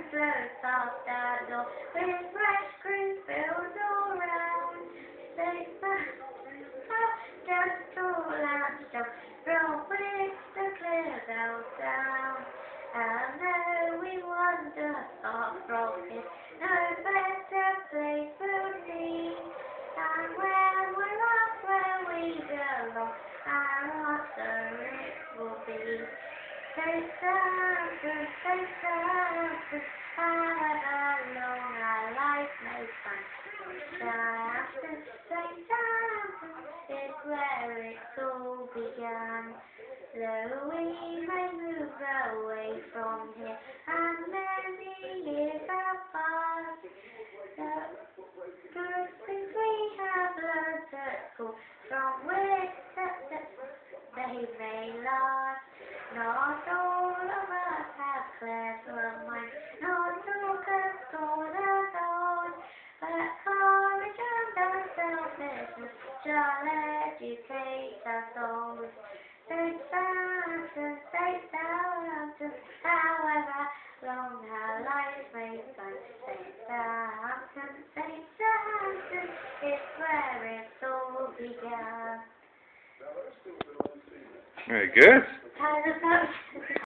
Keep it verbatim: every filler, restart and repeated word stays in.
flows past our door with fresh green fields all round. St Sampson, just all and strong, from which the clear bells sound. And though we wander far from it, no better place will be. And when we're off where we belong, our answer it will be. St Sampson, St Sampson, however long our life may span. Sampson, St Sampson is where it all began. Though we may move away from here, and many years have passed, the good things we have learned at school, from which they may last. Not all of us have clever minds, not all can score as old, but courage and unselfishness shall educate us all. St Sampson, St Sampson, however long our life may span. St Sampson, St Sampson is where it all began. Very good. How does that